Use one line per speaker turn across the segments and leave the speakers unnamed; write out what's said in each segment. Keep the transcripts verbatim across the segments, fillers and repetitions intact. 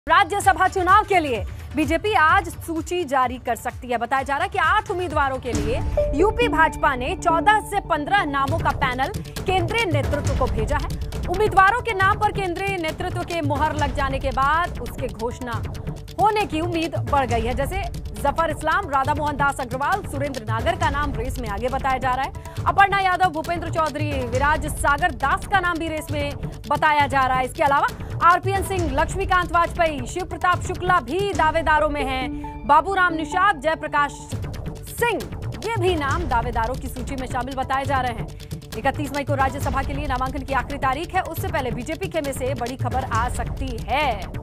राज्यसभा चुनाव के लिए बीजेपी आज सूची जारी कर सकती है। बताया जा रहा है कि आठ उम्मीदवारों के लिए यूपी भाजपा ने चौदह से पंद्रह नामों का पैनल केंद्रीय नेतृत्व को भेजा है। उम्मीदवारों के नाम पर केंद्रीय नेतृत्व के मुहर लग जाने के बाद उसके घोषणा होने की उम्मीद बढ़ गई है। जैसे जफर इस्लाम, राधा मोहन दास अग्रवाल, सुरेंद्र नागर का नाम रेस में आगे बताया जा रहा है। अपर्णा यादव, भूपेंद्र चौधरी, विराज सागर दास का नाम भी रेस में बताया जा रहा है। इसके अलावा आरपीएन सिंह, लक्ष्मीकांत वाजपेयी, शिव प्रताप शुक्ला भी दावेदारों में हैं। बाबूराम निषाद, जयप्रकाश सिंह, ये भी नाम दावेदारों की सूची में शामिल बताए जा रहे हैं। इकतीस मई को राज्यसभा के लिए नामांकन की आखिरी तारीख है। उससे पहले बीजेपी खेमे से बड़ी खबर आ सकती है।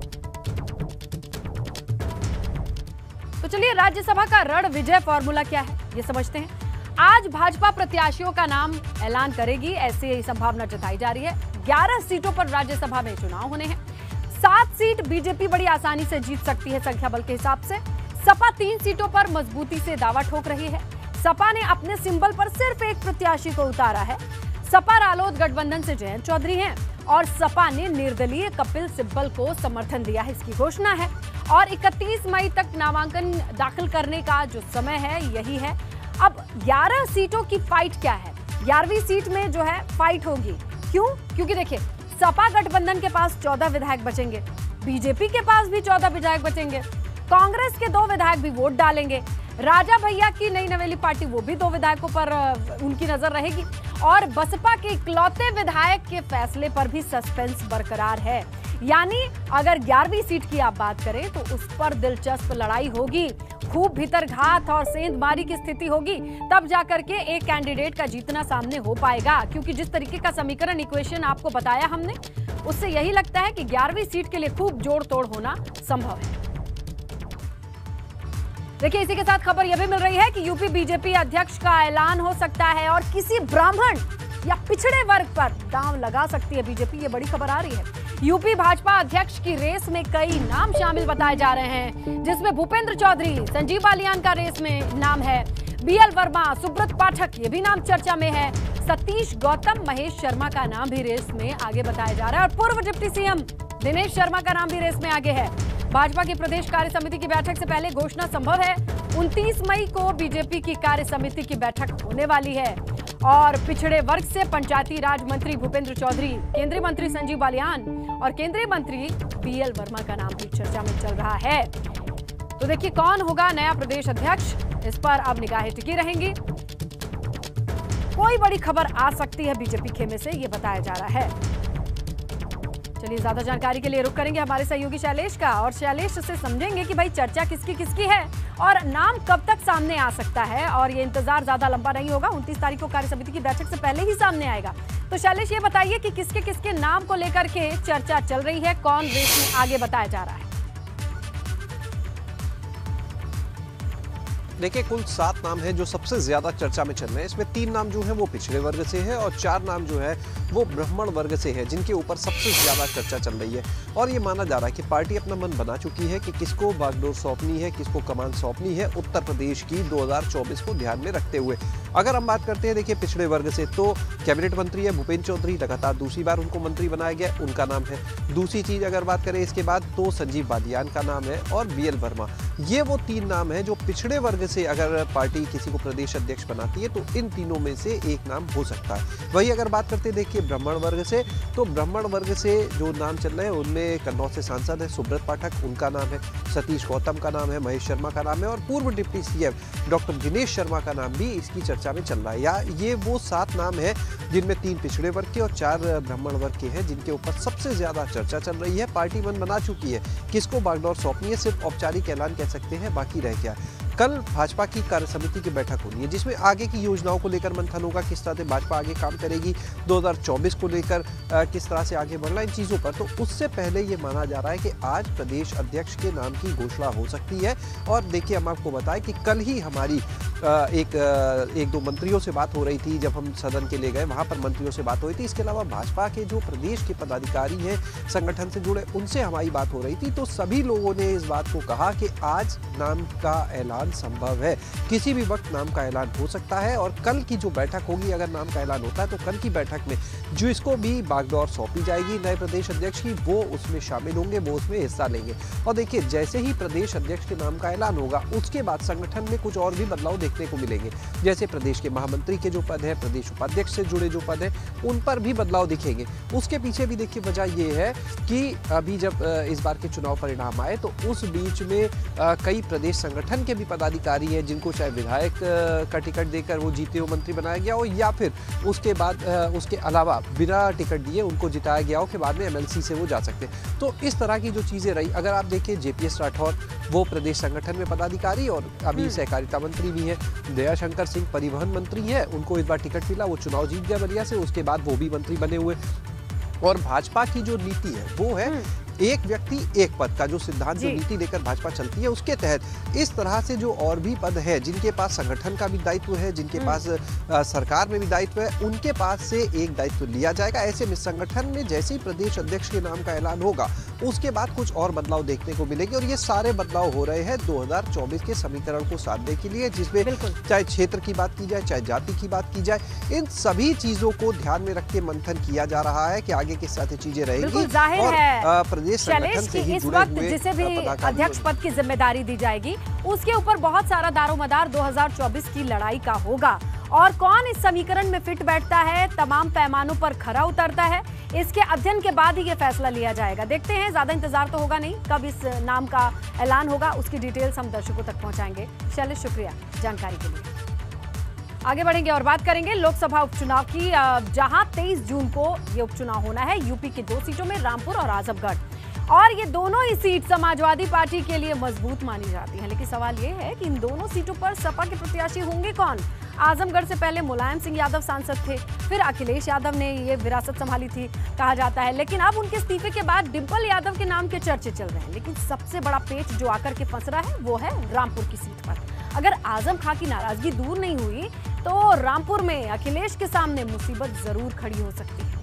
तो चलिए, राज्यसभा का रण विजय फॉर्मूला क्या है ये समझते हैं। आज भाजपा प्रत्याशियों का नाम ऐलान करेगी, ऐसी संभावना जताई जा रही है। ग्यारह सीटों पर राज्यसभा में चुनाव होने हैं। सात सीट बीजेपी बड़ी आसानी से जीत सकती है संख्या बल के हिसाब से। सपा तीन सीटों पर मजबूती से दावा ठोक रही है। सपा ने अपने सिंबल पर सिर्फ एक प्रत्याशी को उतारा है। सपा रालोद गठबंधन से जयंत चौधरी हैं और सपा ने निर्दलीय कपिल सिब्बल को समर्थन दिया है, इसकी घोषणा है। और इकतीस मई तक नामांकन दाखिल करने का जो समय है यही है। अब ग्यारह सीटों की फाइट क्या है? ग्यारहवीं सीट में जो है फाइट होगी। क्यों? क्योंकि देखिए, सपा गठबंधन के पास चौदह विधायक बचेंगे, बीजेपी के पास भी चौदह विधायक बचेंगे, कांग्रेस के दो विधायक भी वोट डालेंगे, राजा भैया की नई नवेली पार्टी वो भी दो विधायकों पर उनकी नजर रहेगी, और बसपा के इकलौते विधायक के फैसले पर भी सस्पेंस बरकरार है। यानी अगर ग्यारहवीं सीट की आप बात करें तो उस पर दिलचस्प लड़ाई होगी, खूब भीतरघात और सेंधमारी की स्थिति होगी, तब जाकर के एक कैंडिडेट का जीतना सामने हो पाएगा। क्योंकि जिस तरीके का समीकरण इक्वेशन आपको बताया हमने, उससे यही लगता है कि ग्यारहवीं सीट के लिए खूब जोड़ तोड़ होना संभव है। देखिए, इसी के साथ खबर यह भी मिल रही है कि यूपी बीजेपी अध्यक्ष का ऐलान हो सकता है और किसी ब्राह्मण या पिछड़े वर्ग पर दांव लगा सकती है बीजेपी। ये बड़ी खबर आ रही है। यूपी भाजपा अध्यक्ष की रेस में कई नाम शामिल बताए जा रहे हैं, जिसमें भूपेंद्र चौधरी, संजीव बालियान का रेस में नाम है, बीएल वर्मा, सुब्रत पाठक, ये भी नाम चर्चा में है, सतीश गौतम, महेश शर्मा का नाम भी रेस में आगे बताया जा रहा है और पूर्व डिप्टी सीएम दिनेश शर्मा का नाम भी रेस में आगे है। भाजपा की प्रदेश कार्य समिति की बैठक से पहले घोषणा संभव है। उनतीस मई को बीजेपी की कार्य समिति की बैठक होने वाली है और पिछड़े वर्ग से पंचायती राज मंत्री भूपेंद्र चौधरी, केंद्रीय मंत्री संजीव बालियान और केंद्रीय मंत्री बीएल वर्मा का नाम भी चर्चा में चल रहा है। तो देखिए, कौन होगा नया प्रदेश अध्यक्ष, इस पर अब निगाहें टिकी रहेंगी। कोई बड़ी खबर आ सकती है बीजेपी खेमे से, ये बताया जा रहा है। चलिए, ज्यादा जानकारी के लिए रुक करेंगे हमारे सहयोगी शैलेश का, और शैलेश से समझेंगे कि भाई चर्चा किसकी किसकी है और नाम कब तक सामने आ सकता है। और ये इंतजार ज्यादा लंबा नहीं होगा, उनतीस तारीख को कार्य समिति की बैठक से पहले ही सामने आएगा। तो शैलेश, ये बताइए कि किसके किसके नाम को लेकर के चर्चा चल रही है, कौन रेस में आगे बताया जा रहा है?
देखिए, कुल सात नाम हैं जो सबसे ज्यादा चर्चा में चल रहे हैं। इसमें तीन नाम जो है वो पिछड़े वर्ग से है और चार नाम जो है वो ब्राह्मण वर्ग से है, जिनके ऊपर सबसे ज्यादा चर्चा चल रही है। और ये माना जा रहा है कि पार्टी अपना मन बना चुकी है कि किसको बागडोर सौंपनी है, किसको कमान सौंपनी है उत्तर प्रदेश की दो हज़ार चौबीस को ध्यान में रखते हुए। अगर हम बात करते हैं देखिए पिछड़े वर्ग से, तो कैबिनेट मंत्री है भूपेंद्र चौधरी, लगातार दूसरी बार उनको मंत्री बनाया गया, उनका नाम है। दूसरी चीज अगर बात करें इसके बाद, तो संजीव बालियान का नाम है और बीएल वर्मा। ये वो तीन नाम है जो पिछड़े वर्ग से अगर पार्टी किसी को प्रदेश अध्यक्ष बनाती है तो इन तीनों में से एक नाम हो सकता है। वही अगर बात करते हैं देखिए ब्राह्मण वर्ग से, तो ब्राह्मण वर्ग से जो नाम चल रहे हैं उनमें कन्नौज से सांसद है सुब्रत पाठक, उनका नाम है, सतीश गौतम का नाम है, महेश शर्मा का नाम है और पूर्व deputy CM doctor Dinesh Sharma का नाम भी इसकी चर्चा में चल रहा है। या ये वो सात नाम है जिनमें तीन पिछड़े वर्ग के और चार ब्राह्मण वर्ग के हैं, जिनके ऊपर सबसे ज्यादा चर्चा चल रही है। पार्टी मन बना चुकी है, किसको बागडोर सौंपनी है सिर्फ औपचारिक ऐलान कह सकते हैं, बाकी रह गया। कल भाजपा की कार्य समिति की बैठक होनी है, जिसमें आगे की योजनाओं को लेकर मंथन होगा, किस तरह से भाजपा आगे काम करेगी, दो हज़ार चौबीस को लेकर किस तरह से आगे बढ़ना, इन चीज़ों पर। तो उससे पहले ये माना जा रहा है कि आज प्रदेश अध्यक्ष के नाम की घोषणा हो सकती है। और देखिए, हम आपको बताएं कि कल ही हमारी एक एक दो मंत्रियों से बात हो रही थी, जब हम सदन के लिए गए वहाँ पर मंत्रियों से बात हो रही थी। इसके अलावा भाजपा के जो प्रदेश के पदाधिकारी हैं संगठन से जुड़े, उनसे हमारी बात हो रही थी। तो सभी लोगों ने इस बात को कहा कि आज नाम का ऐलान संभव है, किसी भी वक्त नाम का ऐलान हो सकता है। और कल की जो बैठक होगी, अगर नाम का ऐलान होता है तो कल की बैठक में जो इसको भी बागडोर सौंपी जाएगी नए प्रदेश अध्यक्ष की, वो उसमें शामिल होंगे, वो उसमें हिस्सा लेंगे। और देखिए, जैसे ही प्रदेश अध्यक्ष के नाम का ऐलान होगा, उसके बाद संगठन में कुछ और भी बदलाव देखने को मिलेंगे। जैसे प्रदेश के महामंत्री के जो पद है, प्रदेश उपाध्यक्ष से जुड़े जो पद है, उन पर भी बदलाव दिखेंगे। उसके पीछे भी देखिए वजह ये है कि अभी जब इस बार के चुनाव परिणाम आए तो उस बीच में कई प्रदेश संगठन के भी पदाधिकारी हैं जिनको चाहे विधायक का टिकट देकर वो जीते हुए मंत्री बनाया गया हो, या फिर उसके बाद उसके अलावा बिना टिकट दिए उनको जिताया गया हो कि बाद में एमएलसी से वो जा सकते हैं। तो इस तरह की जो चीज़ें रही, अगर आप देखें जेपीएस राठौर वो प्रदेश संगठन में पदाधिकारी और अभी सहकारिता मंत्री भी है, दयाशंकर सिंह परिवहन मंत्री है, उनको इस बार टिकट मिला, वो चुनाव जीत गया बलिया से, उसके बाद वो भी मंत्री बने हुए। और भाजपा की जो नीति है वो है एक व्यक्ति एक पद का जो सिद्धांत, जो नीति लेकर भाजपा चलती है, उसके तहत इस तरह से जो और भी पद है, जिनके पास संगठन का भी दायित्व है, जिनके पास आ, सरकार में भी दायित्व है, उनके पास से एक दायित्व लिया जाएगा। ऐसे में संगठन में जैसे ही प्रदेश अध्यक्ष के नाम का ऐलान होगा, उसके बाद कुछ और बदलाव देखने को मिलेंगे। और ये सारे बदलाव हो रहे हैं दो हज़ार चौबीस के समीकरण को साधने के लिए, जिसमें चाहे क्षेत्र की बात की जाए, चाहे जाति की बात की जाए, इन सभी चीजों को ध्यान में रख के मंथन किया जा रहा है कि आगे किस तरह से चीजें रहेंगी। और प्रदेश संगठन से इस वक्त जिसे भी
अध्यक्ष पद की जिम्मेदारी दी जाएगी, उसके ऊपर बहुत सारा दारोमदार दो हज़ार चौबीस की लड़ाई का होगा। और कौन इस समीकरण में फिट बैठता है, तमाम पैमानों पर खरा उतरता है, इसके अध्ययन के बाद ही ये फैसला लिया जाएगा। देखते हैं, ज्यादा इंतजार तो होगा नहीं, कब इस नाम का ऐलान होगा उसकी डिटेल्स हम दर्शकों तक पहुंचाएंगे। शैलेश, शुक्रिया जानकारी के लिए। आगे बढ़ेंगे और बात करेंगे लोकसभा उपचुनाव की, जहां तेईस जून को ये उपचुनाव होना है। यूपी की दो सीटों में, रामपुर और आजमगढ़, और ये दोनों ही सीट समाजवादी पार्टी के लिए मजबूत मानी जाती है। लेकिन सवाल ये है कि इन दोनों सीटों पर सपा के प्रत्याशी होंगे कौन? आजमगढ़ से पहले मुलायम सिंह यादव सांसद थे, फिर अखिलेश यादव ने ये विरासत संभाली थी कहा जाता है। लेकिन अब उनके इस्तीफे के बाद डिंपल यादव के नाम के चर्चे चल रहे हैं। लेकिन सबसे बड़ा पेच जो आकर के फंस रहा है वो है रामपुर की सीट पर। अगर आजम खां की नाराजगी दूर नहीं हुई तो रामपुर में अखिलेश के सामने मुसीबत जरूर खड़ी हो सकती है।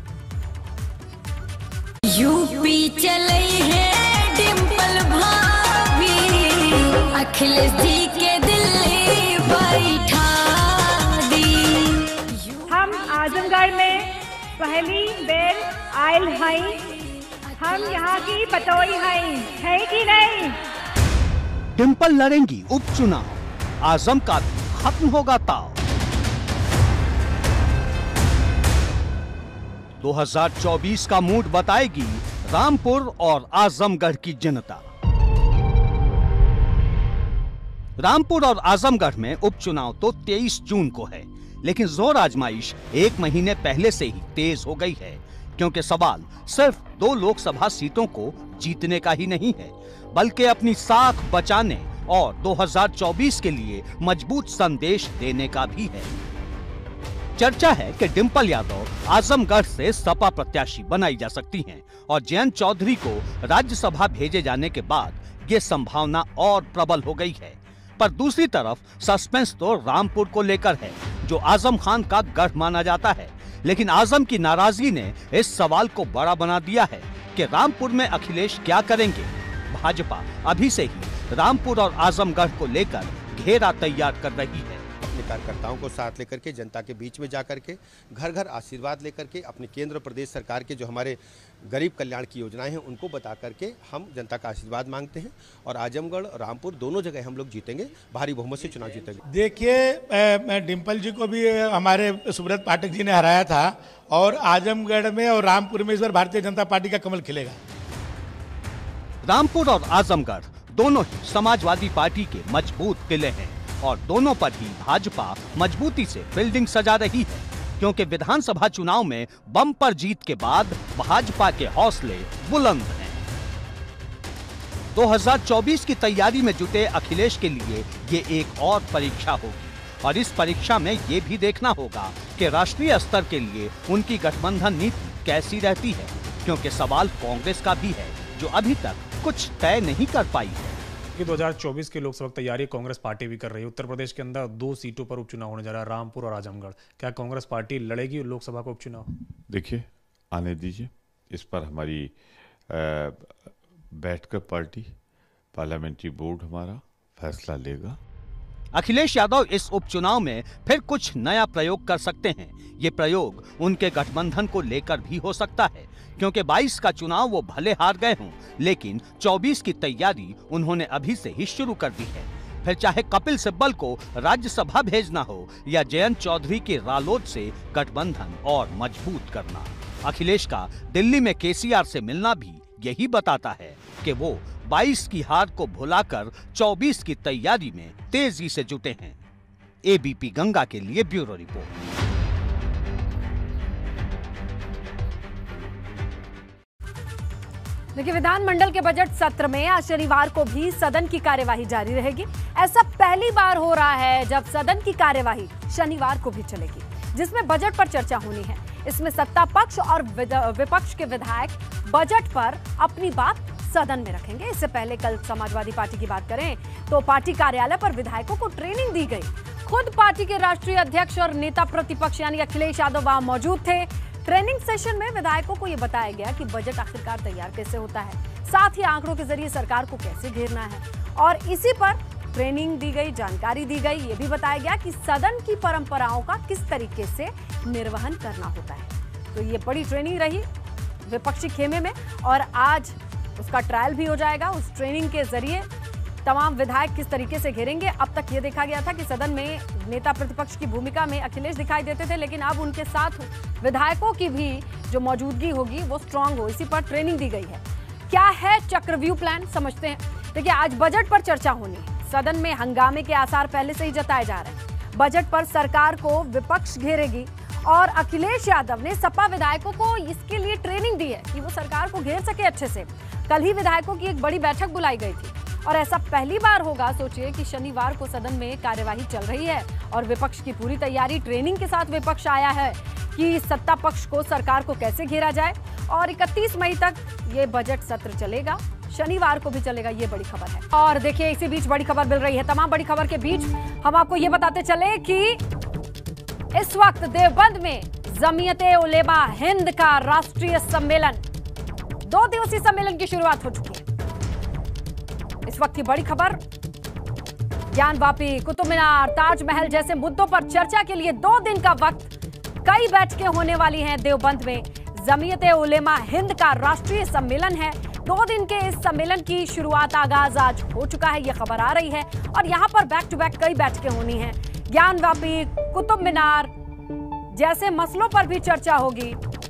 यूपी चले है डिंपल भाभी, अखिलेश जी के दिल्ली बैठा दी।
हम आजमगढ़ में पहली बेर आयल हैं, हम यहाँ की पतोई हैं, है कि नहीं?
डिंपल लड़ेंगी उपचुनाव, आजम का भी खत्म होगा ताव। दो हज़ार चौबीस का मूड बताएगी रामपुर और आजमगढ़ की जनता। रामपुर और आजमगढ़ में उपचुनाव तो तेईस जून को है, लेकिन जोर आजमाइश एक महीने पहले से ही तेज हो गई है, क्योंकि सवाल सिर्फ दो लोकसभा सीटों को जीतने का ही नहीं है, बल्कि अपनी साख बचाने और दो हज़ार चौबीस के लिए मजबूत संदेश देने का भी है। चर्चा है कि डिंपल यादव आजमगढ़ से सपा प्रत्याशी बनाई जा सकती हैं और जयंत चौधरी को राज्यसभा भेजे जाने के बाद ये संभावना और प्रबल हो गई है। पर दूसरी तरफ सस्पेंस तो रामपुर को लेकर है, जो आजम खान का गढ़ माना जाता है। लेकिन आजम की नाराजगी ने इस सवाल को बड़ा बना दिया है कि रामपुर में अखिलेश क्या करेंगे। भाजपा अभी से ही रामपुर और आजमगढ़ को लेकर घेरा तैयार कर रही है।
अपने कार्यकर्ताओं को साथ लेकर के, जनता के बीच में जाकर के, घर घर आशीर्वाद लेकर के, अपने केंद्र प्रदेश सरकार के जो हमारे गरीब कल्याण की योजनाएं हैं उनको बता करके हम जनता का आशीर्वाद मांगते हैं। और आजमगढ़, रामपुर दोनों जगह हम लोग जीतेंगे, भारी बहुमत से चुनाव जीतेंगे।
देखिए, डिंपल जी को भी हमारे सुब्रत पाठक जी ने हराया था, और आजमगढ़ में और रामपुर में इस बार भारतीय जनता पार्टी का कमल खिलेगा।
रामपुर और आजमगढ़ दोनों ही समाजवादी पार्टी के मजबूत किले हैं और दोनों पर ही भाजपा मजबूती से बिल्डिंग सजा रही है, क्योंकि विधानसभा चुनाव में बम्पर जीत के बाद भाजपा के हौसले बुलंद हैं। दो हज़ार चौबीस की तैयारी में जुटे अखिलेश के लिए ये एक और परीक्षा होगी, और इस परीक्षा में ये भी देखना होगा कि राष्ट्रीय स्तर के लिए उनकी गठबंधन नीति कैसी रहती है, क्योंकि सवाल कांग्रेस का भी है, जो अभी तक कुछ तय नहीं कर पाई है।
कि दो हज़ार चौबीस की लोकसभा की तैयारी कांग्रेस पार्टी भी कर रही है। उत्तर प्रदेश के अंदर दो सीटों पर उपचुनाव होने जा रहा है, रामपुर और आजमगढ़। क्या कांग्रेस पार्टी लड़ेगी लोकसभा का उपचुनाव?
देखिए, आने दीजिए, इस पर हमारी बैठकर पार्टी पार्लियामेंट्री बोर्ड हमारा फैसला लेगा।
अखिलेश यादव इस उपचुनाव में फिर कुछ नया प्रयोग कर सकते हैं। ये प्रयोग उनके गठबंधन को लेकर भी हो सकता है, क्योंकि बाईस का चुनाव वो भले हार गए हों, लेकिन चौबीस की तैयारी उन्होंने अभी से ही शुरू कर दी है। फिर चाहे कपिल सिब्बल को राज्यसभा भेजना हो या जयंत चौधरी के रालोद से गठबंधन और मजबूत करना, अखिलेश का दिल्ली में केसीआर से मिलना भी यही बताता है कि वो बाईस की हार को भुलाकर चौबीस की तैयारी में तेजी से जुटे हैं। एबीपी गंगा के लिए ब्यूरो रिपोर्ट।
देखिए, विधानमंडल के बजट सत्र में आज शनिवार को भी सदन की कार्यवाही जारी रहेगी। ऐसा पहली बार हो रहा है जब सदन की कार्यवाही शनिवार को भी चलेगी, जिसमें बजट पर चर्चा होनी है। इसमें सत्ता पक्ष और विपक्ष के विधायक बजट पर अपनी बात सदन में रखेंगे। इससे पहले कल समाजवादी पार्टी की बात करें तो पार्टी कार्यालय पर विधायकों को ट्रेनिंग दी गई। खुद पार्टी के राष्ट्रीय अध्यक्ष और नेता प्रतिपक्ष यानी अखिलेश यादव वहां मौजूद थे। ट्रेनिंग सेशन में विधायकों को यह बताया गया कि बजट आखिरकार तैयार कैसे होता है, साथ ही आंकड़ों के जरिए सरकार को कैसे घेरना है, और इसी पर ट्रेनिंग दी गई, जानकारी दी गई। ये भी बताया गया कि सदन की परंपराओं का किस तरीके से निर्वहन करना होता है। तो ये बड़ी ट्रेनिंग रही विपक्षी खेमे में, और आज उसका ट्रायल भी हो जाएगा। उस ट्रेनिंग के जरिए तमाम विधायक किस तरीके से घेरेंगे। अब तक ये देखा गया था कि सदन में नेता प्रतिपक्ष की भूमिका में अखिलेश दिखाई देते थे, लेकिन अब उनके साथ विधायकों की भी जो मौजूदगी होगी वो स्ट्रांग हो, इसी पर ट्रेनिंग दी गई है। क्या है चक्रव्यूह प्लान, समझते हैं। देखिए, आज बजट पर चर्चा होनी है। सदन में हंगामे के आसार पहले से ही जताए जा रहे हैं। बजट पर सरकार को विपक्ष घेरेगी, और अखिलेश यादव ने सपा विधायकों को इसके लिए ट्रेनिंग दी है कि वो सरकार को घेर सके अच्छे से। कल ही विधायकों की एक बड़ी बैठक बुलाई गई थी, और ऐसा पहली बार होगा। सोचिए कि शनिवार को सदन में कार्यवाही चल रही है और विपक्ष की पूरी तैयारी, ट्रेनिंग के साथ विपक्ष आया है कि सत्ता पक्ष को, सरकार को कैसे घेरा जाए। और इकतीस मई तक ये बजट सत्र चलेगा, शनिवार को भी चलेगा, ये बड़ी खबर है। और देखिए, इसी बीच बड़ी खबर मिल रही है। तमाम बड़ी खबर के बीच हम आपको ये बताते चले कि इस वक्त देवबंद में जमीयते उलेमा हिंद का राष्ट्रीय सम्मेलन, दो दिवसीय सम्मेलन की शुरुआत हो चुकी है। इस वक्त की बड़ी खबर, ज्ञानवापी, कुतुब मीनार, ताजमहल जैसे मुद्दों पर चर्चा के लिए दो दिन का वक्त, कई बैठकें होने वाली हैं देवबंद में। जमीयते उलेमा हिंद का राष्ट्रीय सम्मेलन है। दो दिन के इस सम्मेलन की शुरुआत, आगाज आज हो चुका है, ये खबर आ रही है। और यहाँ पर बैक टू बैक कई बैठकें होनी हैं। ज्ञानवापी, कुतुब मीनार जैसे मसलों पर भी चर्चा होगी।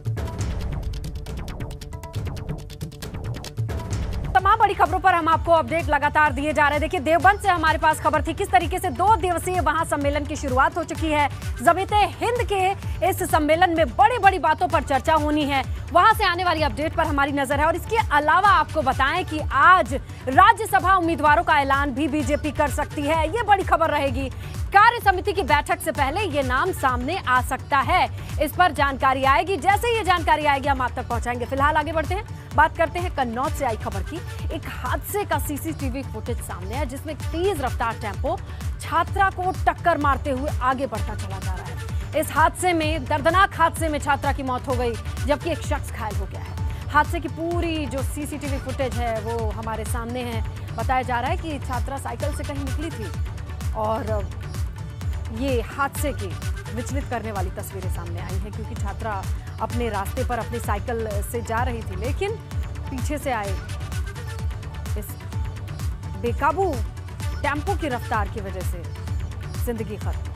तमाम बड़ी खबरों पर हम आपको अपडेट लगातार दिए जा रहे हैं। देखिए, देवबंद से हमारे पास खबर थी किस तरीके से दो दिवसीय वहां सम्मेलन की शुरुआत हो चुकी है। जमीयते हिंद के इस सम्मेलन में बड़ी बड़ी बातों पर चर्चा होनी है। वहां से आने वाली अपडेट पर हमारी नजर है। और इसके अलावा आपको बताएं कि आज राज्यसभा उम्मीदवारों का ऐलान भी बीजेपी कर सकती है, ये बड़ी खबर रहेगी। कार्य समिति की बैठक से पहले ये नाम सामने आ सकता है, इस पर जानकारी आएगी। जैसे ये जानकारी आएगी हम आप तक पहुंचाएंगे। फिलहाल आगे बढ़ते हैं, बात करते हैं कन्नौज से आई खबर की। एक हादसे का सीसीटीवी फुटेज सामने है, जिसमें तेज रफ्तार टेम्पो छात्रा को टक्कर मारते हुए आगे बढ़ता चला जा रहा है। इस हादसे में, दर्दनाक हादसे में छात्रा की मौत हो गई, जबकि एक शख्स घायल हो गया है। हादसे की पूरी जो सीसीटीवी फुटेज है वो हमारे सामने है। बताया जा रहा है कि छात्रा साइकिल से कहीं निकली थी और ये हादसे की विचलित करने वाली तस्वीरें सामने आई हैं, क्योंकि छात्रा अपने रास्ते पर अपनी साइकिल से जा रही थी, लेकिन पीछे से आए इस बेकाबू टेम्पो की रफ्तार की वजह से जिंदगी खत्म।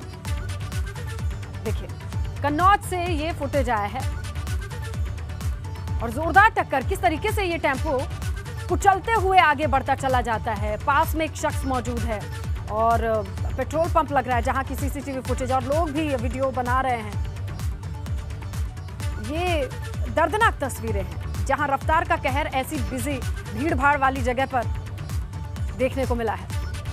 देखिए, कन्नौज से ये फुटेज आया है और जोरदार टक्कर, किस तरीके से ये टेम्पो कुचलते हुए आगे बढ़ता चला जाता है। पास में एक शख्स मौजूद है और पेट्रोल पंप लग रहा है जहां की सीसीटीवी फुटेज, और लोग भी ये वीडियो बना रहे हैं। ये दर्दनाक तस्वीरें हैं जहां रफ्तार का कहर ऐसी बिजी भीड़ भाड़ वाली जगह पर देखने को मिला है।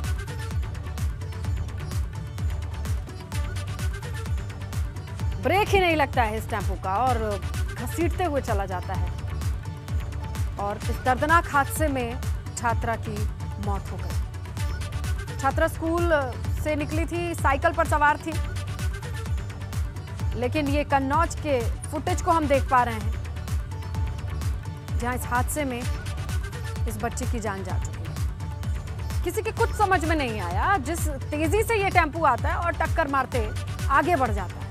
ब्रेक ही नहीं लगता है इस टेम्पो का और घसीटते हुए चला जाता है, और इस दर्दनाक हादसे में छात्रा की मौत हो गई। छात्रा स्कूल से निकली थी, साइकिल पर सवार थी, लेकिन ये कन्नौज के फुटेज को हम देख पा रहे हैं जहां इस हादसे में इस बच्चे की जान जा चुकी है। किसी के कुछ समझ में नहीं आया, जिस तेजी से ये टेम्पू आता है और टक्कर मारते आगे बढ़ जाता है।